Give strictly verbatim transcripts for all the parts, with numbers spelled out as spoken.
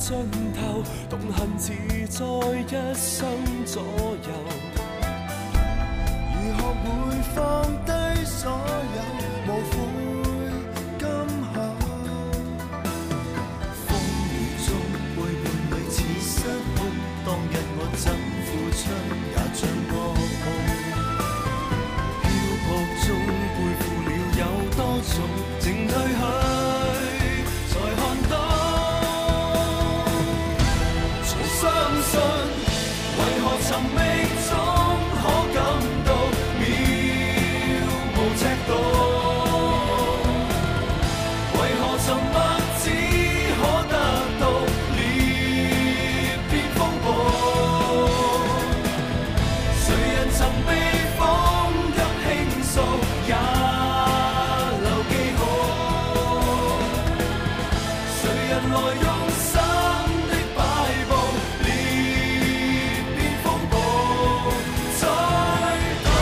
盡頭，動恨自在一生左右。如學會放低所有，無悔今後。風雨中背叛你似失控，當日我怎付出也像噩夢。漂泊中背負了有多重，靜退去才看到。才相信，為何尋覓中可感到渺無尺度？為何沉默只可得到裂變風暴？誰人曾被風給傾訴，也留記號？誰人來用心的擺佈，裂變風暴再到？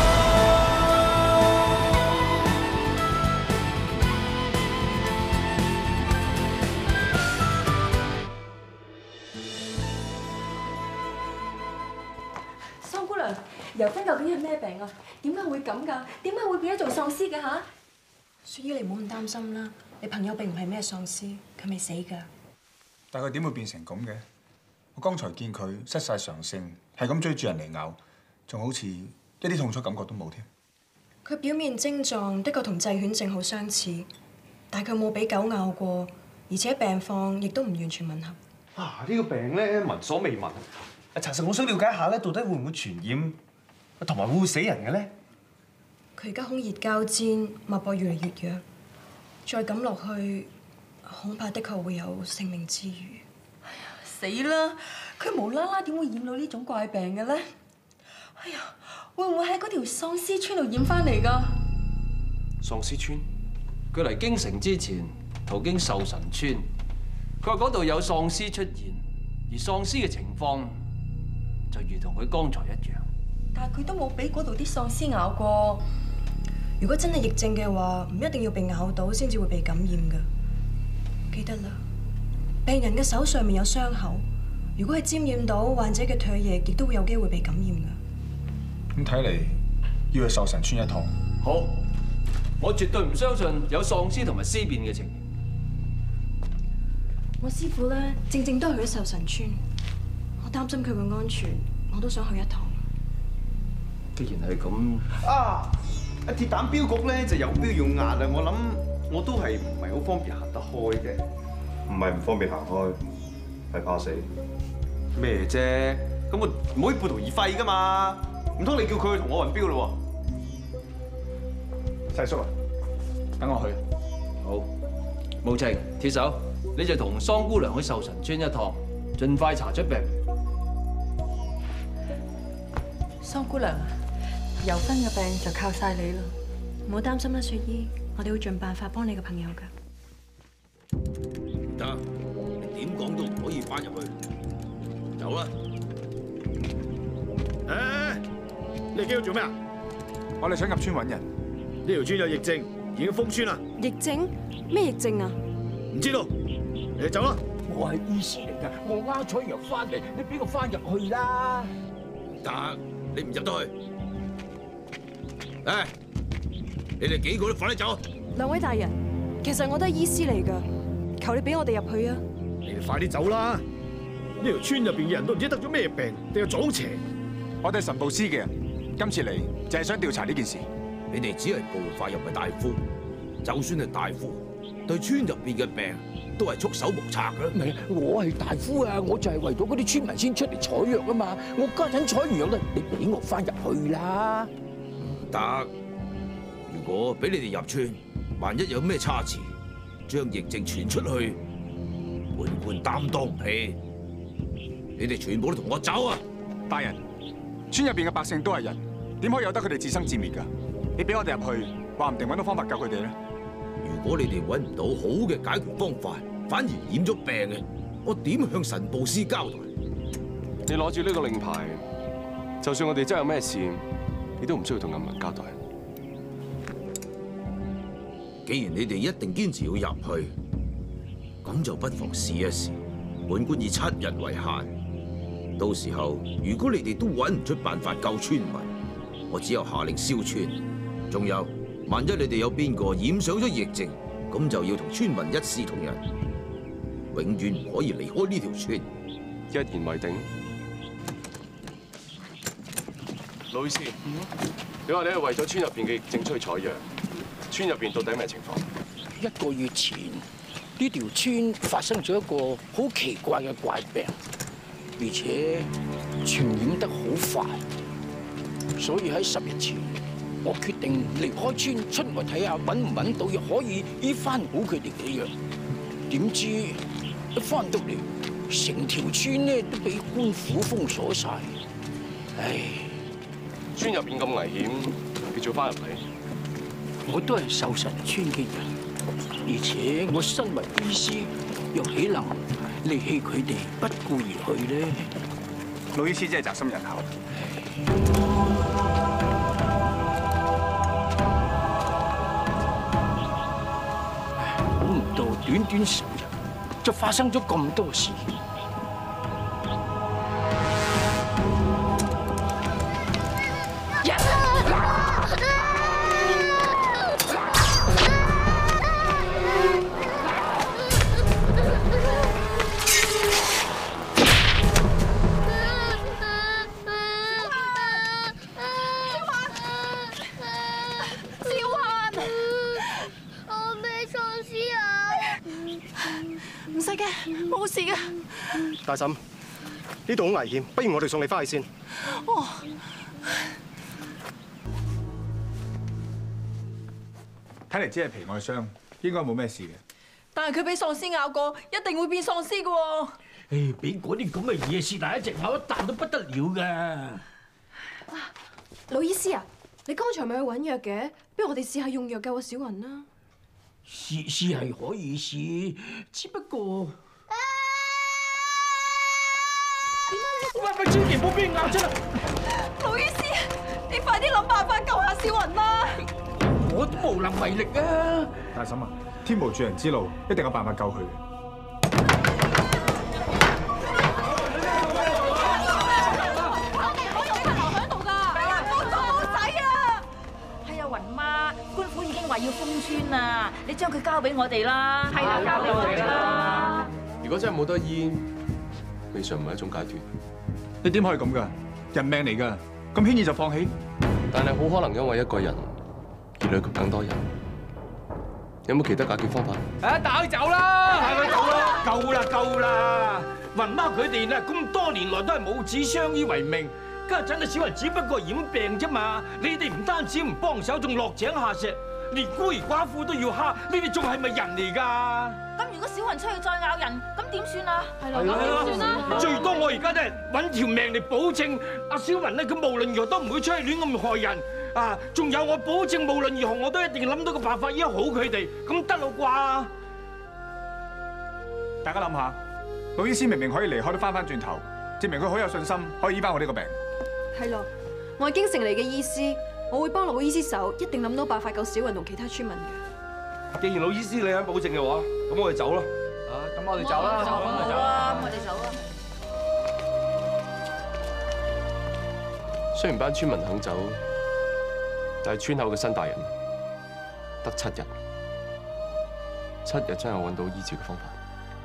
桑姑娘，尤芬究竟係咩病啊？點解會咁㗎？點解會變咗做喪屍嘅嚇？ 雪姨，你唔好咁擔心啦。你朋友並唔係咩喪屍，佢未死㗎。 但佢點會變成咁嘅？我剛才見佢失晒常性，係咁追住人嚟咬，仲好似一啲痛楚感覺都冇添。 佢表面症狀的確同濟犬症好相似，但佢冇俾狗咬過，而且病況亦都唔完全吻合。 啊！呢個病咧聞所未聞。查實我想了解下咧，到底會唔會傳染，同埋會唔會死人嘅咧？ 佢而家空熱交煎，脈搏越嚟越弱，再咁落去，恐怕的確會有性命之虞。 死啦！佢無啦啦點會染到呢種怪病嘅咧？哎呀，會唔會喺嗰條喪屍村度染翻嚟㗎？ 喪屍村，佢嚟京城之前途經壽神村，佢話嗰度有喪屍出現，而喪屍嘅情況就如同佢剛才一樣。 但係佢都冇俾嗰度啲喪屍咬過。 如果真係疫症嘅話，唔一定要被咬到先至會被感染㗎。記得啦，病人嘅手上面有傷口，如果係沾染到患者嘅唾液，亦都會有機會被感染㗎。 咁睇嚟要去壽神村一趟。 好，我絕對唔相信有喪屍同埋屍變嘅情形。 我師傅咧，正正都係去咗壽神村，我擔心佢嘅安全，我都想去一趟。 既然係咁， 啊！鐵膽標局咧就有標要壓啊！我諗我都係唔係好方便行得開嘅。 唔係唔方便行開，係怕死。 咩啫？咁我唔可以半途而廢噶嘛？唔通你叫佢去同我運標咯？ 細叔啊，等我去。 好，無情鐵手，你就同桑姑娘去壽神村一趟，盡快查出病。 桑姑娘，尤芬嘅病就靠晒你啦。 唔好擔心啦，雪姨，我哋會盡辦法幫你嘅朋友㗎。 唔得，你點講都唔可以翻入去。走啦！誒，你哋幾度做咩啊？ 我哋想入村揾人。 呢條村有疫症，已經封村啦。 疫症？咩疫症啊？ 唔知道，你哋走啦！ 我係醫師嚟㗎，我啱採藥翻嚟，你俾我翻入去啦。 唔得，你唔入得去。誒，你哋幾個都快啲走！ 兩位大人，其實我都係醫師嚟㗎，求你俾我哋入去啊！ 你哋快啲走啦！呢條村入邊嘅人都唔知得咗咩病，定係撞邪。 我哋係神報司嘅人，今次嚟就係想調查呢件事。 你哋只係捕快，又唔係大夫。就算係大夫，對村入邊嘅病都係束手無策㗎。 唔係，我係大夫啊！我就係為咗嗰啲村民先出嚟採藥啊嘛！我家陣採完藥啦，你俾我翻入去啦！ 唔得，如果俾你哋入村，萬一有咩差池，將疫症傳出去，本官擔當唔起。你哋全部都同我走啊！ 大人，村入邊嘅百姓都係人，點可以由得佢哋自生自滅㗎？你俾我哋入去，話唔定揾到方法救佢哋咧。 如果你哋揾唔到好嘅解決方法，反而染咗病嘅，我點向神報司交代？ 你攞住呢個令牌，就算我哋真係有咩事，你都唔需要同人民交代。 既然你哋一定堅持要入去，咁就不妨試一試。 本官以七日為限。到時候如果你哋都揾唔出辦法救村民，我只有下令燒村。仲有，萬一你哋有邊個染上咗疫症，咁就要同村民一視同仁，永遠唔可以離開呢條村。 一言為定。老醫師，你話你係為咗村入邊嘅疫症出去採藥，村入邊到底咩情況？ 一個月前，呢條村發生咗一個好奇怪嘅怪病，而且傳染得好快，所以喺十日前，我決定離開村出外睇下揾唔揾到藥可以醫翻好佢哋嘅藥。點知一翻到嚟，成條村咧都俾官府封鎖晒。唉！ 村入邊咁危險，你仲翻入嚟？ 我都係壽神村嘅人，而且我身為醫師，又豈能離棄佢哋不顧而去呢？ 老醫師真係宅心仁厚。 估唔到短短十日就發生咗咁多事。 大嬸，呢度好危險，不如我哋送你翻去先。 哦， 睇嚟只係皮外傷，應該冇咩事嘅。 但係佢俾喪屍咬過，一定會變喪屍㗎喎。 誒，俾嗰啲咁嘅嘢是但一隻咬一啖都不得了㗎。 老醫師啊，你剛才咪去揾藥嘅，不如我哋試下用藥救個小雲啦。 試試係可以試，只不過。喂喂，千祈唔好俾人咬親啦！ 老醫師，你快啲諗辦法救下小雲啦！ 我都無能為力啊！ 大嬸啊，天無絕人之路，一定有辦法救佢嘅。 我哋唔好用佢留喺度㗎！係啊，幫咗我仔啊！ 係啊，雲媽，官府已經話要封村啦，你將佢交俾我哋啦。係啦，交俾我哋啦。 如果真係冇得醫，未嘗唔係一種解脫。 你點可以咁噶？人命嚟噶，咁輕易就放棄？ 但係好可能因為一個人而累及更多人。有冇其他解決方法？ 誒，帶佢走啦，係咪夠啦？夠啦，夠啦！雲媽佢哋咧咁多年來都係母子相依為命，家陣嘅小雲只不過染病啫嘛，你哋唔單止唔幫手，仲落井下石，連孤兒寡婦都要蝦，你哋仲係咪人嚟㗎？ 咁如果小雲出去再咬人，咁點算啊？係咯，咁點算啊？最多我而家都係揾條命嚟保證阿小雲咧，佢無論如何都唔會出去亂咁害人啊！仲有我保證無論如何我都一定諗到個辦法醫好佢哋，咁得咯啩？ 大家諗下，老醫師明明可以離開都翻返轉頭，證明佢好有信心可以醫翻我呢個病。 係咯，我係京城嚟嘅醫師，我會幫老醫師手，一定諗到辦法救小雲同其他村民嘅。 既然老醫師你肯保證嘅話，咁我哋走啦。 啊，咁我哋走啦， 走啦，我哋走啦。 雖然班村民肯走，但係村口嘅新大人得七日，七日真係揾到醫治嘅方法。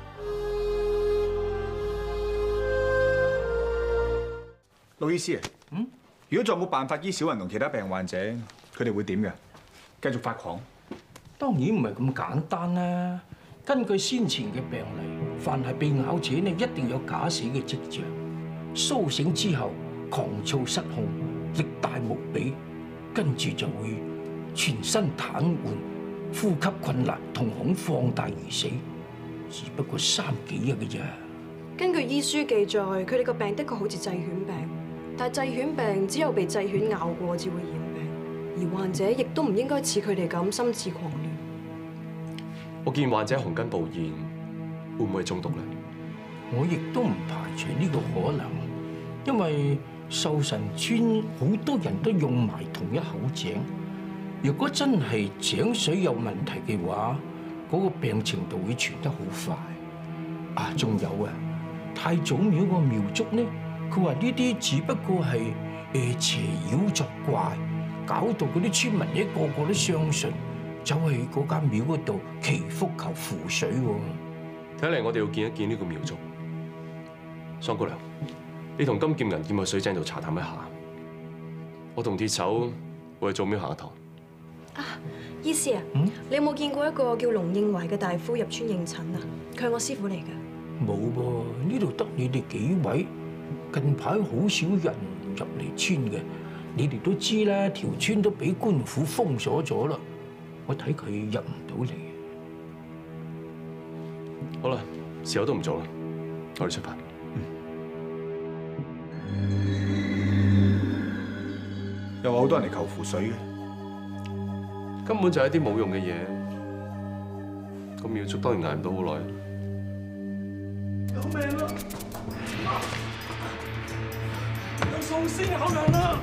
老醫師啊，嗯，如果仲有冇辦法醫小雲同其他病患者，佢哋會點嘅？繼續發狂？ 當然唔係咁簡單啦。根據先前嘅病例，凡係被咬者呢，一定有假死嘅跡象。甦醒之後，狂躁失控，力大無比，跟住就會全身癱瘓、呼吸困難，瞳孔放大而死。只不過三幾日嘅啫。 根據醫書記載，佢哋個病的確好似濟犬病，但係濟犬病只有被濟犬咬過至會染病，而患者亦都唔應該似佢哋咁心智狂亂。 我見患者紅筋暴現，會唔會係中毒咧？ 我亦都唔排除呢個可能，因為壽神村好多人都用埋同一口井。如果真係井水有問題嘅話，嗰個病程度會傳得好快。啊，仲有啊， 太祖廟個廟祝呢，佢話呢啲只不過係誒邪妖作怪，搞到嗰啲村民一個個都相信，走去嗰間廟嗰度祈福求符水喎。 睇嚟我哋要見一見呢個廟祝。桑姑娘，你同金劍銀劍去水井度查探一下。我同鐵手會去做廟行一趟。 啊，醫師啊，嗯、你有冇見過一個叫龍應懷嘅大夫入村應診啊？佢係我師傅嚟㗎。 冇噃，呢度得你哋幾位，近排好少人入嚟村嘅。你哋都知啦，條村都俾官府封鎖咗啦，我睇佢入唔到嚟。 好啦，時候都唔早啦，我哋出發。 又話好多人嚟求符水嘅， 根本就係一啲冇用嘅嘢。個廟祝當然捱唔到好耐。 救命啦！有喪屍咬人啦！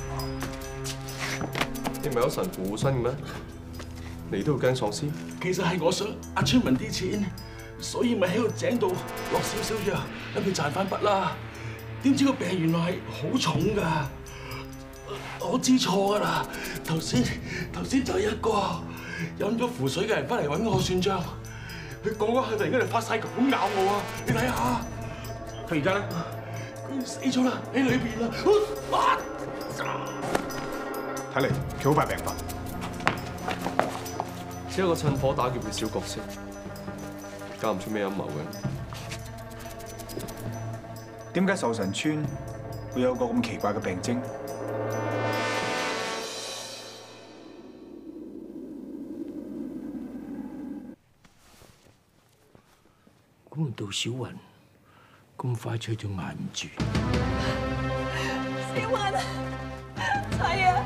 你唔係有神父護身嘅咩？你都要驚喪屍？ 其實係我想呃村民啲錢，所以咪喺個井度落少少藥，諗住賺翻筆啦。點知個病原來係好重㗎，我知錯㗎啦。頭先頭先就係一個飲咗符水嘅人翻嚟揾我算賬，佢講嗰下突然間就發晒狂咁咬我啊！你睇下，佢而家咧，佢死咗啦，喺裏邊啦。 睇嚟佢好快病發。 只係個趁火打劫嘅小角色，搞唔出咩陰謀嘅。 點解壽神村會有個咁奇怪嘅病徵？ 估唔到小雲咁快脆就捱唔住。 小雲，係啊，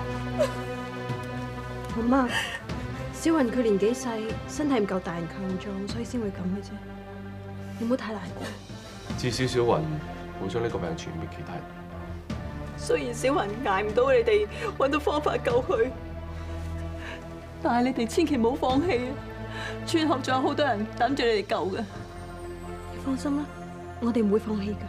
媽媽，小雲佢年紀細，身體唔夠大人強壯，所以先會咁嘅啫。你唔好太難過。 至少小雲會將呢個病傳俾其他人。 雖然小雲捱唔到你哋揾到方法救佢，但係你哋千祈唔好放棄啊！村後仲有好多人等住你哋救嘅。 你放心啦，我哋唔會放棄㗎。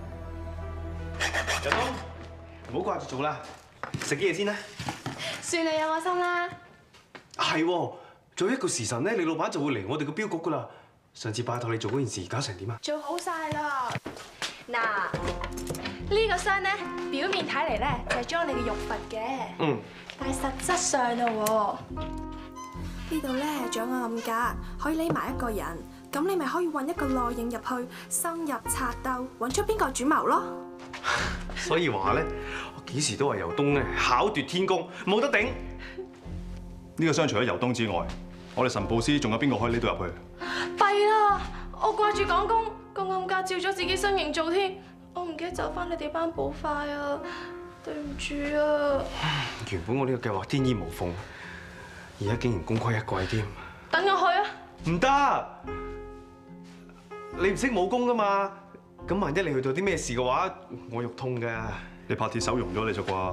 日東，唔好掛住做啦，食啲嘢先啦。 算你有我心啦。 係喎，做一個時辰咧，你老闆就會嚟我哋個標局噶啦。上次拜託你做嗰件事，搞成點啊？ 做好晒啦。嗱，呢個箱咧，表面睇嚟咧就係裝你嘅玉佛嘅。嗯。但係實質上嘞喎，呢度咧仲有個暗格，可以匿埋一個人，咁你咪可以運一個內應入去，深入賊鬥，揾出邊個主謀咯。 所以話咧，我幾時都話游東咧巧奪天工，冇得頂。 呢個箱除咗游東之外，我哋神報司仲有邊個可以呢度入去？ 弊啦！我掛住講工，個暗格照咗自己身形做添，我唔記得走翻你哋班補快啊！對唔住啊！ 原本我呢個計劃天衣無縫，而家竟然功虧一簣添。 等我去啊！ 唔得，你唔識武功噶嘛？咁萬一你去到啲咩事嘅話，我肉痛㗎。 你怕鐵手溶咗你就啩？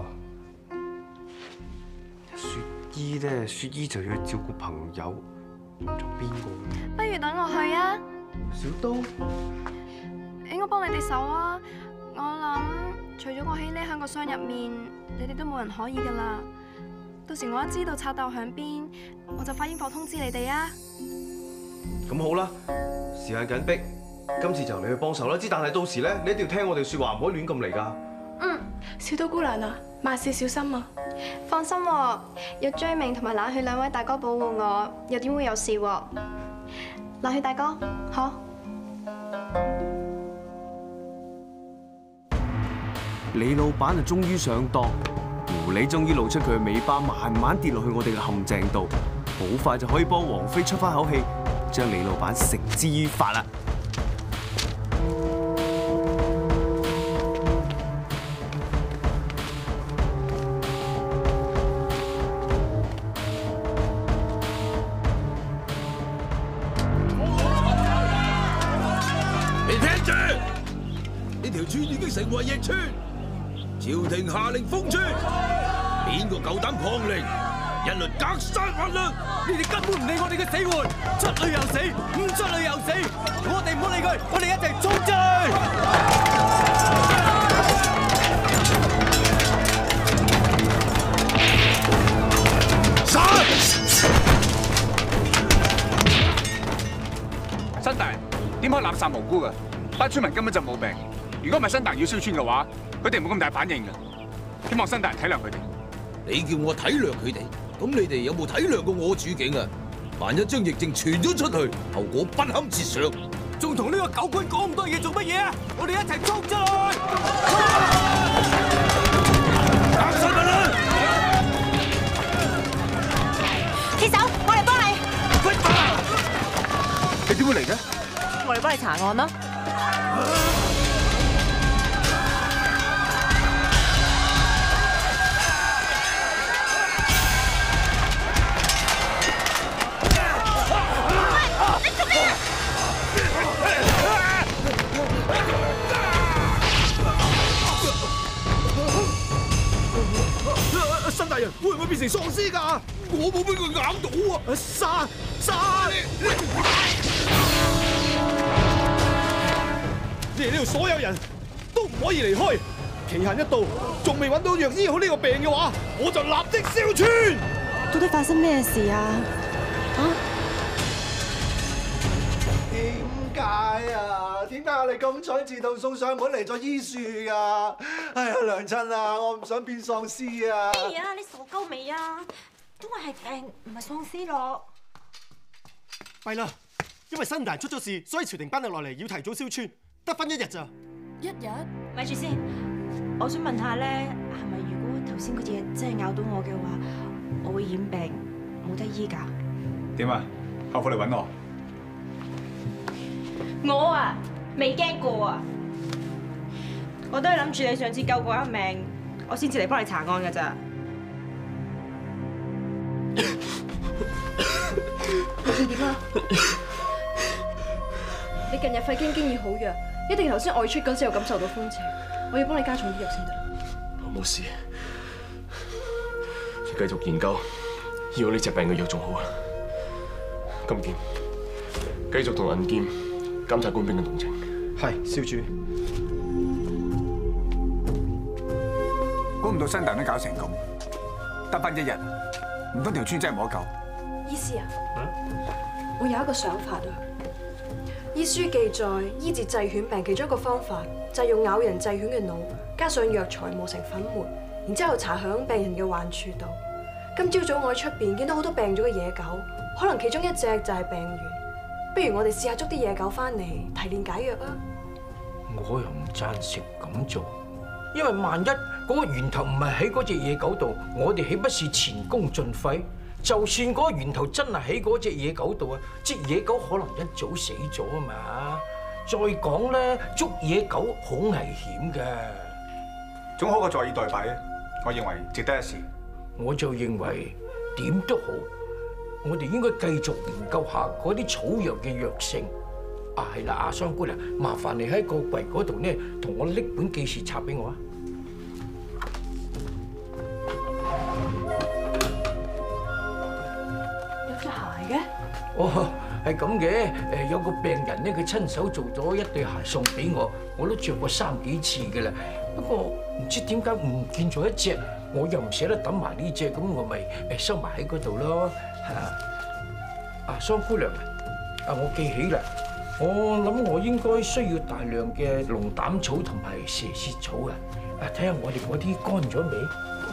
雪姨咧，雪姨就要照顧朋友，仲邊個？ 不如等我去啊！ 小刀， 誒，我幫你哋手啊！我諗除咗我喺匿喺個箱入面，你哋都冇人可以噶啦。到時我一知道賊竇響邊，我就發煙火通知你哋啊！ 咁好啦，時間緊迫，今次就你去幫手啦。之但係到時咧，你一定要聽我哋説話，唔可以亂咁嚟㗎。 嗯，小刀姑娘啊，萬事小心啊！放心喎，有追明同埋冷血兩位大哥保護我，又點會有事喎？冷血大哥，好。 李老闆啊，終於上當，狐狸終於露出佢嘅尾巴，慢慢跌落去我哋嘅陷阱度，好快就可以幫王妃出翻口氣，將李老闆繩之於法啦！ 你聽住，呢條村已經成為逆村。朝廷下令封村，邊個夠膽抗令， 一律格殺勿論。 你哋根本唔理我哋嘅死活，出去又死，唔出去又死。我哋唔好理佢，我哋一齊衝出去！殺！ 新大人點可以濫殺無辜㗎？班村民根本就冇病。如果唔係新大人要燒村嘅話，佢哋唔會咁大反應㗎。希望新大人體諒佢哋。 你叫我體諒佢哋，咁你哋有冇體諒過我處境啊？萬一將疫症傳咗出去，後果不堪設想。 仲同呢個狗官講咁多嘢做乜嘢啊？我哋一齊衝出去！ 格殺勿論！ 鐵手，我嚟幫你。 你點會嚟嘅？ 我嚟幫你查案咯。 新大人會唔會變成喪屍㗎？我冇俾佢咬到啊！殺殺！你哋呢度所有人都唔可以離開，期限一到，仲未揾到藥醫好呢個病嘅話，我就立即燒村。 到底發生咩事啊？啊？ 點解啊？點解我哋咁蠢自動送上門嚟做醫樹㗎？哎呀，娘親啊，我唔想變喪屍啊！ 咩啊？你傻鳩未啊？都話係病，唔係喪屍咯。 弊啦，因為新大人出咗事，所以朝廷頒令落嚟要提早燒村，得返一日咋？ 一日？咪住先，我想問下咧，係咪如果頭先嗰隻嘢真係咬到我嘅話，我會染病冇得醫㗎？ 點啊？後悔嚟揾我？ 我啊，未驚過啊！我都係諗住你上次救過一命，我先至嚟幫你查案㗎咋。 你點啊？你近日肺經經已好弱，一定頭先外出嗰時有感受到風邪，我要幫你加重啲藥先得。 我冇事，你繼續研究，醫好呢隻病嘅藥仲好啊。金劍，繼續同銀劍監察官兵嘅動靜。 係，少主。 估唔到新大人都搞成咁，得返一日，唔通條村真係冇得救？ 醫師啊，我有一個想法啊。醫書記載，醫治濟犬病其中一個方法就係用咬人濟犬嘅腦，加上藥材磨成粉末，然之後搽響病人嘅患處度。今朝早我喺出邊見到好多病咗嘅野狗，可能其中一隻就係病源。不如我哋試下捉啲野狗翻嚟提煉解藥啊！ 我又唔贊成咁做，因為萬一嗰個源頭唔係喺嗰隻野狗度，我哋豈不是前功盡廢？就算嗰個源頭真係喺嗰隻野狗度啊，隻野狗可能一早死咗啊嘛。再講咧，捉野狗好危險嘅， 總好過坐以待斃啊！我認為值得一試。 我就認為點都好，我哋應該繼續研究下嗰啲草藥嘅藥性。啊，係啦，阿桑姑娘，麻煩你喺個櫃嗰度咧，同我拎本記事冊俾我啊！ 有隻鞋嘅？ 哦，係咁嘅。誒，有個病人咧，佢親手做咗一對鞋送俾我，我都着過三幾次㗎啦。不過唔知點解唔見咗一隻，我又唔捨得抌埋呢隻，咁我咪誒收埋喺嗰度咯。啊，桑姑娘啊，我記起啦。我諗我應該需要大量嘅龍膽草同埋蛇舌草啊！啊，睇下我哋嗰啲乾咗未？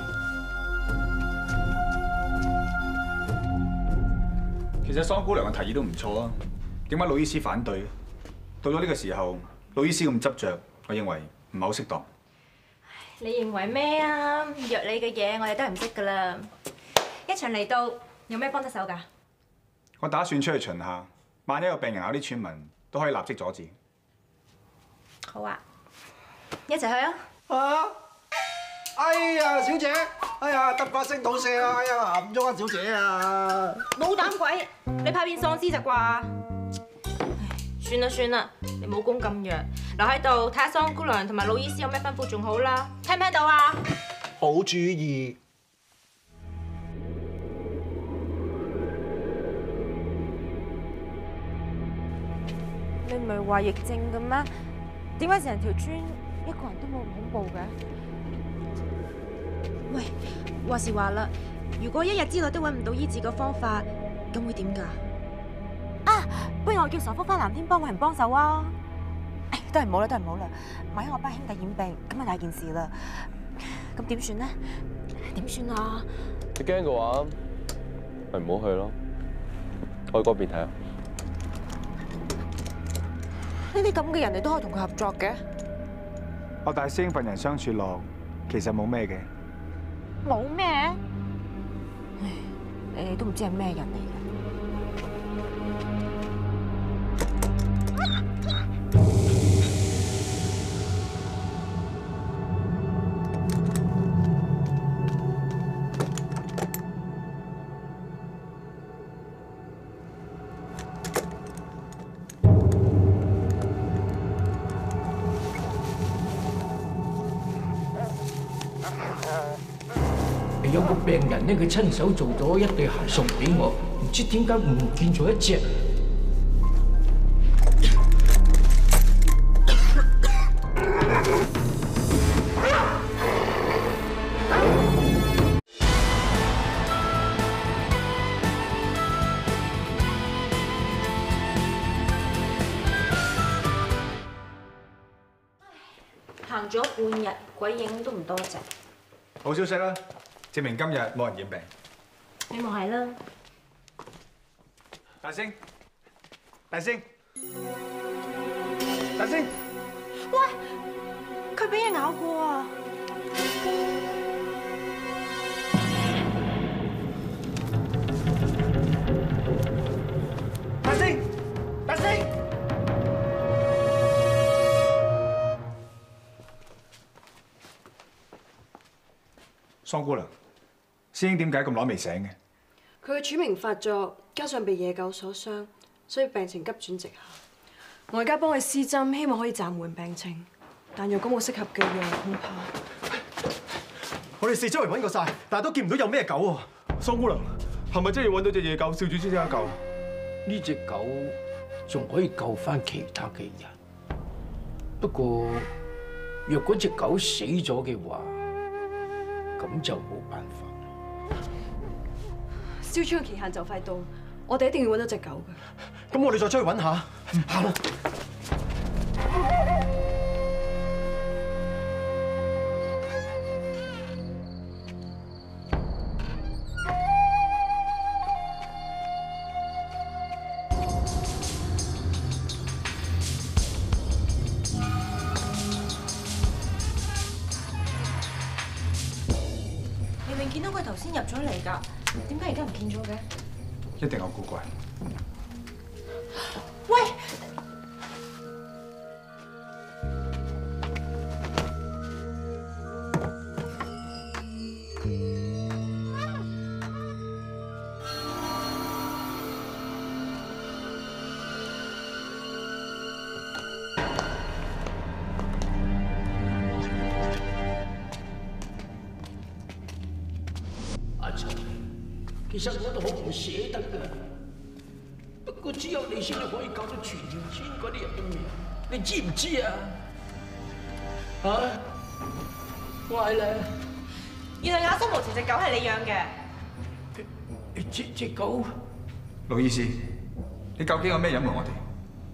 其實桑姑娘嘅提議都唔錯啊，點解老醫師反對？到咗呢個時候，老醫師咁執着，我認為唔係好適當。 你認為咩啊？藥理嘅嘢我哋都係唔識噶啦。一場嚟到，有咩幫得手㗎？ 我打算出去巡下。萬一有病人咬啲村民，都可以立即阻止。 好啊，一齊去啊！ 啊！哎呀，小姐，哎呀，突發性肚瀉啊！哎呀，鹹咗啊，小姐啊！ 冇膽鬼，你怕變喪屍咋啩？唉，算啦算啦，你武功咁弱，留喺度睇下桑姑娘同埋老醫師有咩吩咐仲好啦。聽唔聽到啊？ 好主意。 你唔係話疫症嘅咩？點解成條村一個人都冇咁恐怖嘅？喂，話時話啦，如果一日之內都揾唔到醫治嘅方法，咁會點㗎？啊，不如我叫傻福返藍天幫揾人幫手啊！誒，都係唔好啦，都係唔好啦，萬一我班兄弟染病，咁啊大件事啦。咁點算呢？點算啊？ 你驚嘅話，咪唔好去咯，我去嗰邊睇下。 呢啲咁嘅人，你都可以同佢合作嘅？ 我大師兄份人相處落，其實冇咩嘅。 冇咩？你都唔知係咩人嚟嘅。 有個病人咧，佢親手做咗一對鞋送俾我，唔知點解唔見咗一隻。 行咗半日，鬼影都唔多隻。 好消息啦！證明今日冇人染病。 希望係啦。 大星，大星，大星！ 喂，佢俾人咬過啊！ 大星，大星！ 桑姑娘。師兄點解咁耐未醒嘅？ 佢嘅喘鳴發作，加上被野狗所傷，所以病情急轉直下。我而家幫佢施針，希望可以暫緩病情。但若果冇適合嘅藥，恐怕我哋四周圍揾過晒，但係都見唔到有咩狗喎。 桑姑娘，係咪真係要揾到隻野狗，少主先至得救？ 呢隻狗仲可以救翻其他嘅人，不過若果隻狗死咗嘅話，咁就冇辦法。 燒村嘅期限就快到，我哋一定要揾到隻狗嘅。 咁我哋再出去揾下。行啦。 明明見到佢頭先入咗嚟㗎。點解而家唔見咗嘅？ 一定有古怪。 喂！ 阿陳。其實我都好唔捨得㗎，不過只有你先至可以救到全條村嗰啲人嘅命，你知唔知啊？啊，壞啦！ 原來有心無情隻狗係你養嘅。 隻隻狗， 盧醫師，你究竟有咩隱瞞我哋？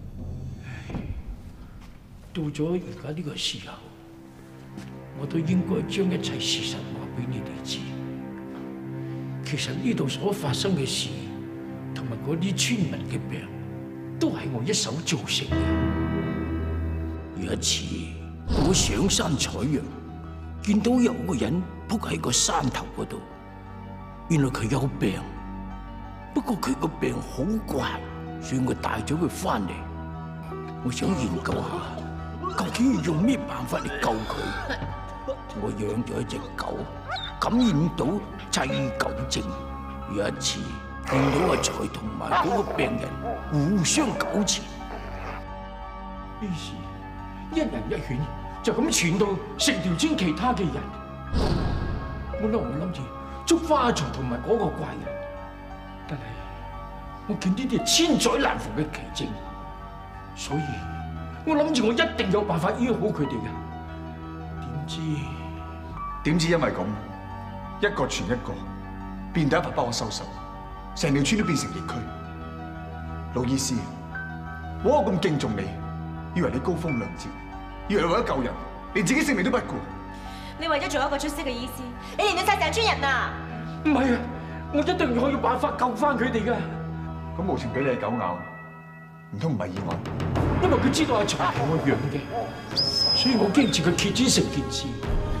到咗而家呢個時候，我都應該將一切事實話俾你哋知。其實呢度所發生嘅事，同埋嗰啲村民嘅病，都係我一手造成嘅。有一次，我上山採藥，見到有個人仆喺個山頭嗰度，原來佢有病，不過佢個病好怪，所以我帶咗佢翻嚟。我想研究下，究竟要用咩辦法嚟救佢。我養咗一隻狗，感染到祭狗症。有一次見到阿財同埋嗰個病人互相糾纏，於是一人一犬就咁傳到成條村其他嘅人。本來我諗住捉翻阿財同埋嗰個怪人，但係我見呢啲係千載難逢嘅奇症， 所以我諗住我一定有辦法醫好佢哋嘅。點知點知因為咁，一個傳一個，變到一發不可收拾，成條村都變成疫區。老醫師，我咁敬重你，以為你高風亮節，以為你為咗救人，連自己性命都不顧。 你為咗做一個出色嘅醫師，你連到晒成村人啊！ 唔係啊，我一定要有辦法救翻佢哋嘅。 咁無情俾你狗咬，唔通唔係意外？ 因為佢知道係長同我養嘅，所以我驚住佢揭穿成件事。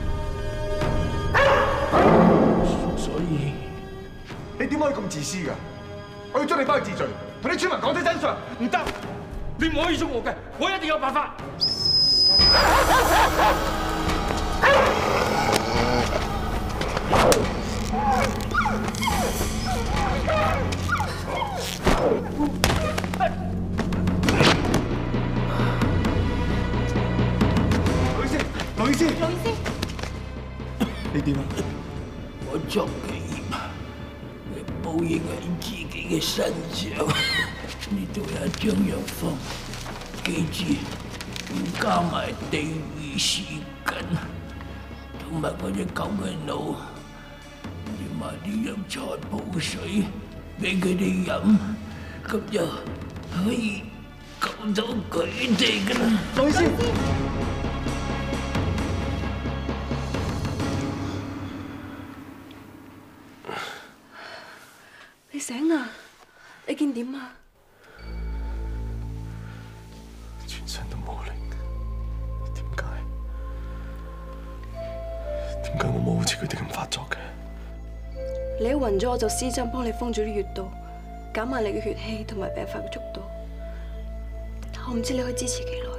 所以你點可以咁自私㗎？我要將你翻去治罪，同啲村民講清真相。 唔得，你唔可以捉我嘅，我一定有辦法。 老醫師，老醫師， 老醫師， 你點啊？ 我作嘅業，報應喺自己嘅身上。呢度有一張藥方，記住要加埋地榆樹根，同埋嗰隻狗嘅腦，連埋啲藥材補水俾佢哋飲，咁就可以救到佢哋噶啦。 老醫師。 你醒啦？你見點啊？ 全身都冇力，點解？點解我冇好似佢哋咁發作嘅？ 你一暈咗，我就施針幫你封住啲穴道，減慢你嘅血氣同埋病發嘅速度。我唔知你可以支持幾耐。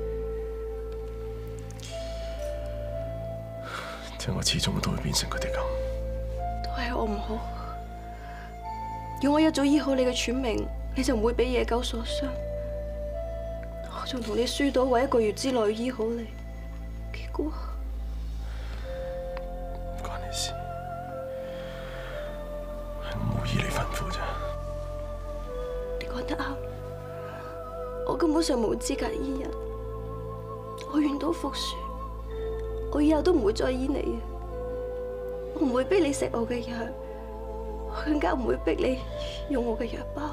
即係我始終都會變成佢哋咁。 都係我唔好。如果我一早醫好你嘅村民，你就唔會俾野狗所傷。我仲同你輸到話一個月之內醫好你，結果唔關你事，係我冇依你吩咐啫。 你講得啱，我根本上冇資格醫人。我願賭服輸，我以後都唔會再醫你嘅。我唔會逼你食我嘅藥。我更加唔會逼你用我嘅藥包。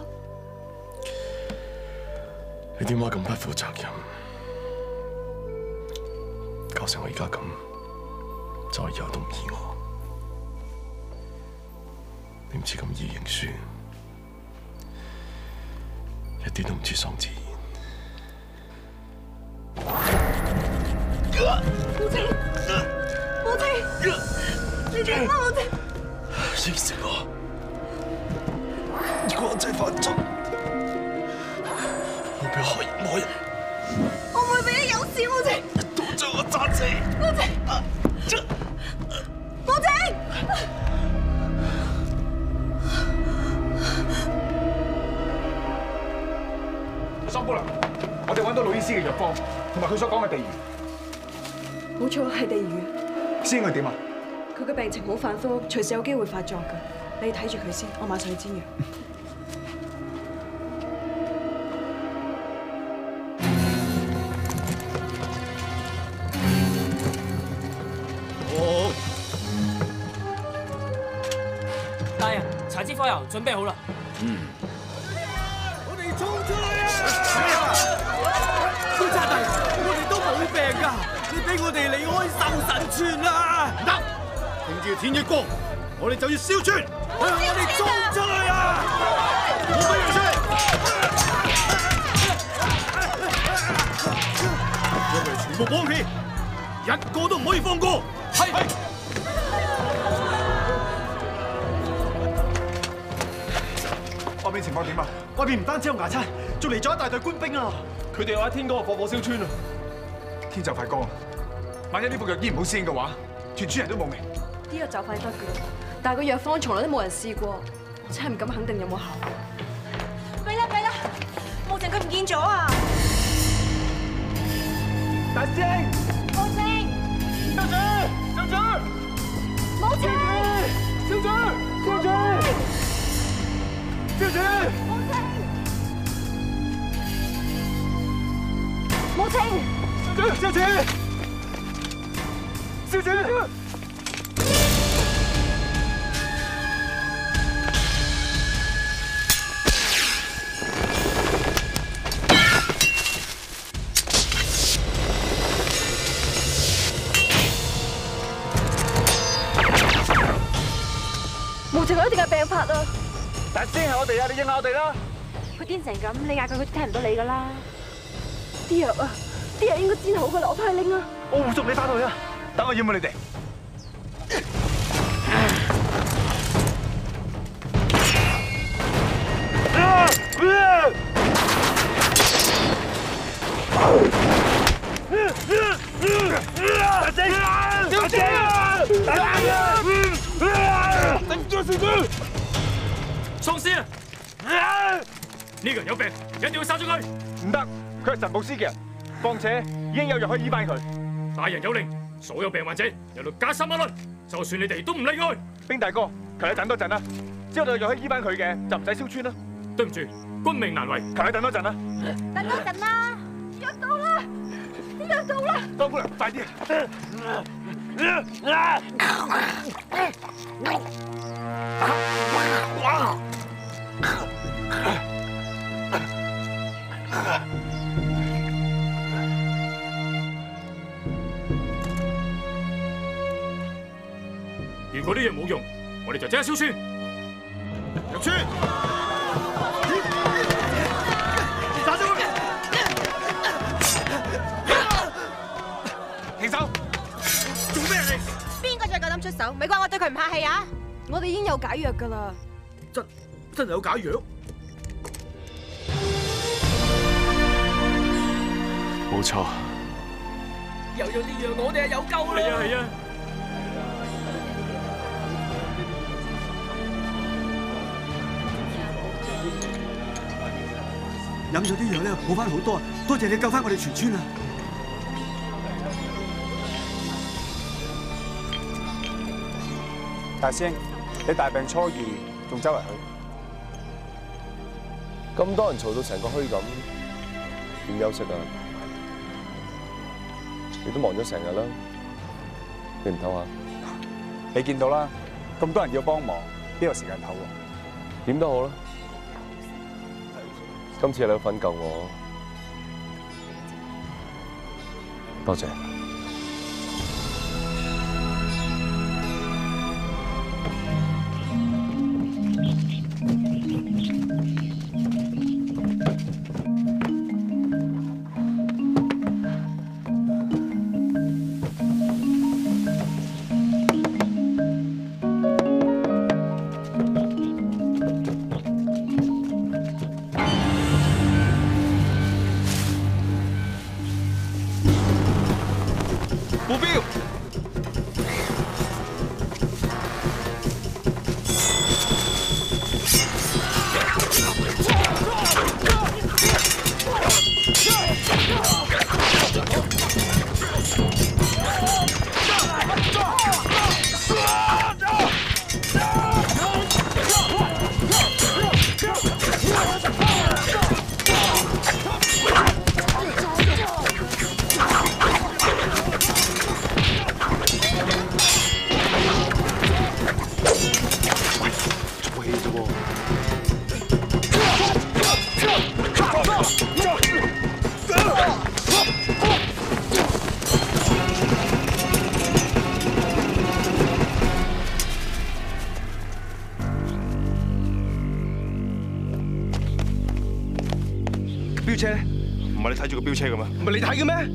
你點解咁不負責任，搞成我而家咁，再以後都唔醫我？你唔似咁易認輸，一啲都唔似喪自然。 母親，母親，你點啊，母親？ 應承我。如果我真係犯錯，我唔會害人害人。 我唔會俾你有事，母親。 都將我揸死。 母親，母親。 桑姑娘，我哋揾到老醫師嘅藥方，同埋佢所講嘅地榆。 冇錯，係地榆。 師兄佢點啊？ 佢嘅病情好反覆，隨時有機會發作㗎。你睇住佢先，我馬上去煎藥。 好。大人，柴枝火油準備好啦。 嗯。 我哋衝出去啊！督察大人，我哋都冇病㗎，你俾我哋離開壽神村啦！唔得，聽朝天一光，我哋就要燒村。我哋衝出去啊！我俾人出嚟！我哋全部綁起，一個都唔可以放過。係。 外面情況點啊？ 外面唔單止有牙差，仲嚟咗一大隊官兵啊！ 佢哋話喺天嗰個放火燒村啊！ 天就快光啦，萬一呢副藥醫唔好先嘅話，全村人都冇命。 呢個就快得㗎，但係個藥方從來都冇人試過，真係唔敢肯定有冇效果。 弊啦弊啦，無情佢唔見咗啊！ 大師兄， 無情， 少主，少主， 無情， 少主，少主，少主， 無情。 小姐，小姐。 無情佢一定係病發啊！ 但先係我哋啊，你應下我哋啦。 佢癲成咁，你嗌佢佢聽唔到你噶啦。啲藥啊，啲藥應該煎好噶啦，我翻去拎啊。 我護送你翻去啊，等我要唔你哋。 頂住小姐！喪屍啊！呢個人有病，一定要殺咗佢。 唔得，佢係神布施嘅人，況且已經有藥可以醫翻佢。 大人有令，所有病患者由律加三萬律，就算你哋都唔例外。 兵大哥，求你等多陣啦，只要有藥可以醫翻佢嘅，就唔使燒穿啦。 對唔住，君命難違， 求你等多陣啦。 等多陣啦，藥到啦，啲藥到啦。 多姑娘，快啲！ 如果呢樣冇用，我哋就即刻燒穿。入村，打咗佢！ 停手！做咩你？ 邊個再夠膽出手？咪怪我對佢唔客氣啊！我哋已經有解藥噶啦。 真真係有解藥？ 冇錯。 有咗呢樣，我哋係有救啦！係啊係啊！ 飲咗啲藥咧，好翻好多啊！多謝你救翻我哋全村啊！ 大師兄，你大病初愈，仲周圍去？ 咁多人嘈到成個墟咁，點休息啊？你都忙咗成日啦，你唔唞下？ 你見到啦，咁多人要幫忙，邊有時間唞喎？ 點都好啦。 今次你有份救我，多謝。 目標。 標車咧？唔係你睇住個標車嘅咩？唔係你睇嘅咩？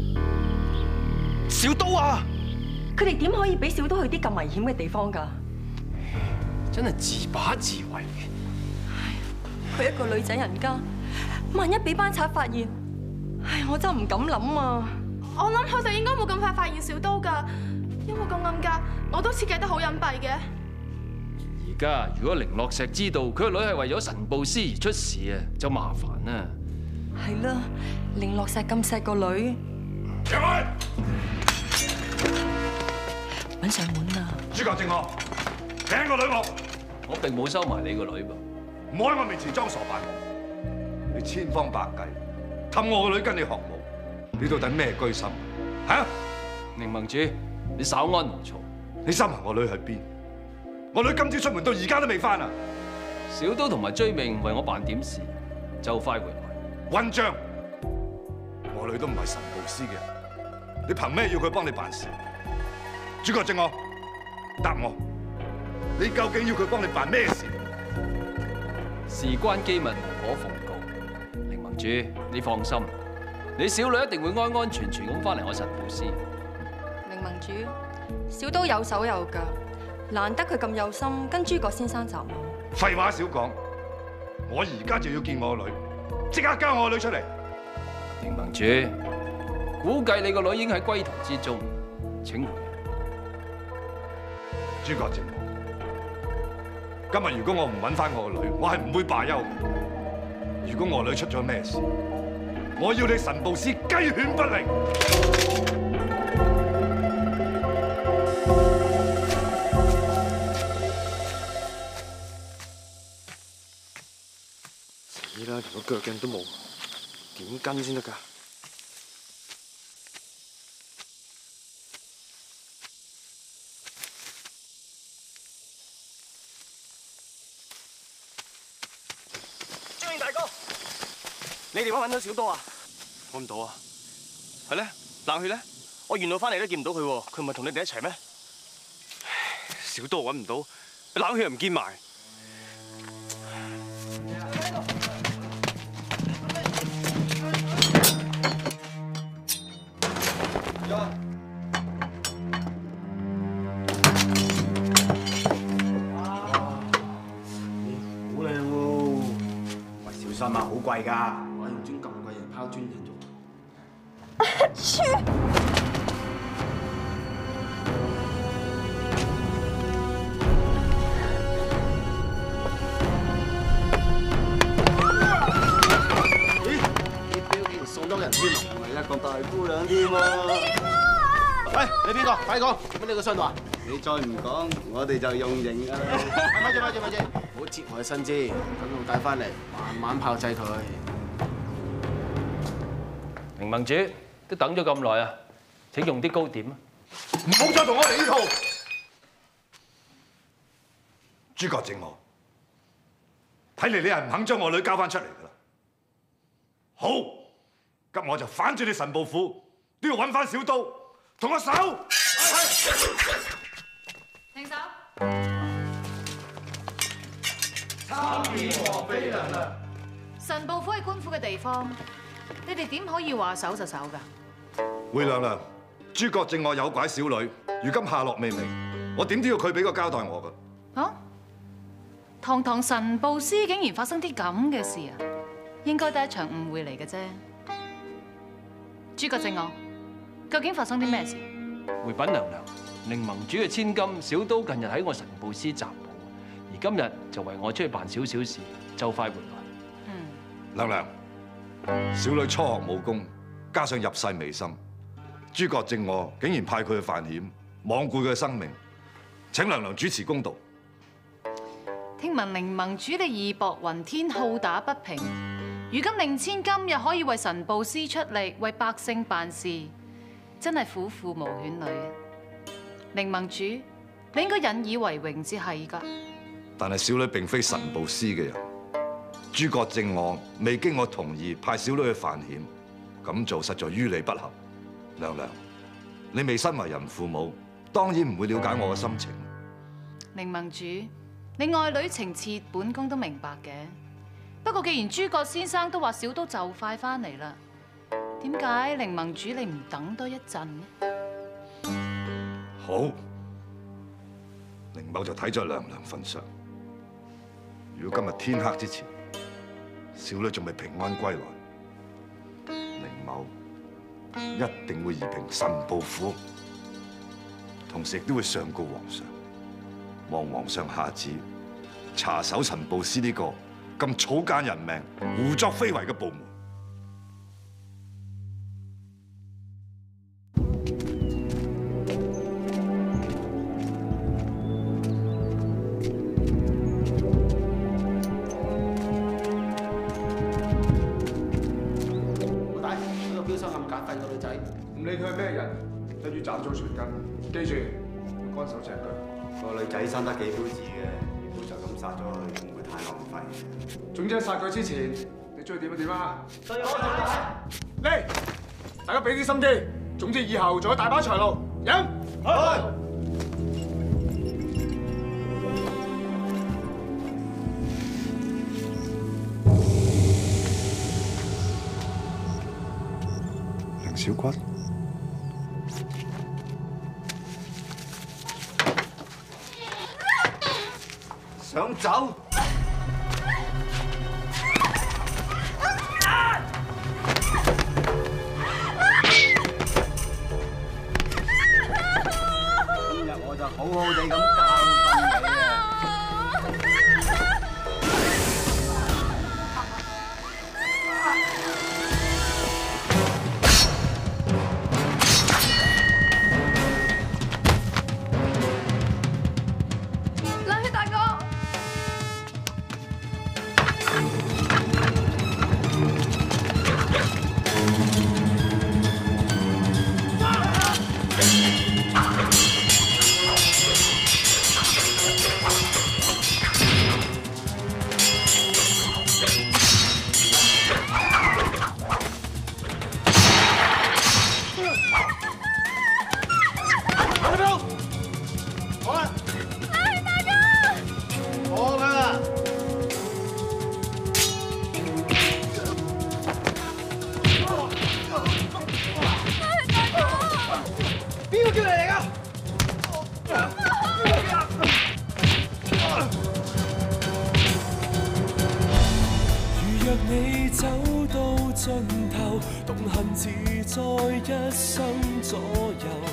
小刀啊！ 佢哋點可以俾小刀去啲咁危險嘅地方㗎？ 真係自把自為嘅。 佢一個女仔人家，萬一俾班賊發現，唉，我真係唔敢諗啊！ 我諗佢哋應該冇咁快發現小刀㗎，因為個暗格我都設計得好隱蔽嘅。 而家如果凌樂石知道佢個女係為咗神布施而出事啊，就麻煩啦。 係啦，凌樂石咁錫個女， 入去揾上門啦！ 諸葛正學，請個女我。 我並冇收埋你個女噃。 唔好喺我面前裝傻扮懵，你千方百計氹我個女跟你學武， 你到底咩居心？嚇！ 寧盟主，你稍安毋躁。 你心話我女喺邊？我女今朝出門到而家都未翻啊！ 小刀同埋追命為我辦點事，就快回來。 混帳！我女都唔係神報司嘅人，你憑咩要佢幫你辦事？諸葛正我，答我，你究竟要佢幫你辦咩事？ 事關機密，無可奉告。寧盟主，你放心，你小女一定會安安全全咁翻嚟我神報司。 寧盟主，小刀有手有腳，難得佢咁有心跟諸葛先生習武。 廢話少講，我而家就要見我個女，即刻交我個女出嚟。 寧盟主，估計你個女已經喺歸途之中，請回。 諸葛正我，今日如果我唔揾翻我個女，我係唔會罷休嘅。如果我女出咗咩事，我要你神報司雞犬不寧。 死啦！連個腳鏡都冇，點跟先得㗎？ 張英大哥，你哋揾到小刀啊？ 揾唔到啊？係咧，冷血咧？我沿路翻嚟都見唔到佢喎，佢唔係同你哋一齊咩？小刀揾唔到，冷血又唔見埋。 心啊，好貴㗎！我用磚咁貴嘢拋磚引玉。 切！ 咦？啲標竟然送多人添啊！係一個大姑娘添喎！喂，你邊個？快講！做乜你個箱度啊？你再唔講，我哋就用刑㗎啦！咪住咪住咪住！唔好折我嘅身姿，等我帶翻嚟，慢慢炮製佢。 寧盟主都等咗咁耐啊，請用啲糕點啊！ 唔好再同我嚟呢套。諸葛正我，睇嚟你係唔肯將我女交翻出嚟㗎啦。好，咁我就反轉你神報府，都要揾翻小刀，同我手。 停手！ 參見王妃娘娘。 神報府係官府嘅地方，你哋點可以話守就守㗎？ 回娘娘，諸葛正我有拐小女，如今下落未明，我點都要佢俾個交代我㗎。 啊！堂堂神報司竟然發生啲咁嘅事啊！應該都係一場誤會嚟嘅啫。諸葛正我，究竟發生啲咩事？ 回稟娘娘，寧盟主嘅千金小刀近日喺我神報司習武，而今日就為我出去辦少少事，就快回來。 嗯， 娘娘，小女初學武功，加上入世未深，諸葛正我竟然派佢去犯險，罔顧佢嘅生命，請娘娘主持公道。 聽聞寧盟主你義薄雲天，好打不平，如今令千金又可以為神報司出力，為百姓辦事，真係虎父無犬女啊！寧盟主，你應該引以為榮至係㗎。 但係小女並非神報司嘅人，諸葛正我未經我同意派小女去犯險，咁做實在於理不合。娘娘，你未身為人父母，當然唔會了解我嘅心情。 寧盟主，你愛女情切，本宮都明白嘅。不過既然諸葛先生都話小刀就快翻嚟啦，點解寧盟主你唔等多一陣呢？ 好，寧某就睇在娘娘份上。如果今日天黑之前，小女仲未平安歸來，寧某一定會移平神報府，同時亦都會上告皇上，望皇上下旨查守神報司呢個咁草菅人命、胡作非為嘅部門。 老大，呢個標箱咁簡費到你理佢係咩人，一於斬草除根。記住，要乾手淨腳。 個女仔生得幾標緻嘅，如果就咁殺咗佢，唔會太浪費。 總之喺殺佢之前，你中意點就點啦。嚟，大家俾啲心機。總之以後仲有大把財路。飲。係。凌小骨。 想走？今日我就好好地咁教訓你啊！ 冷血大哥。 你走到盡頭，動恨自在一生左右。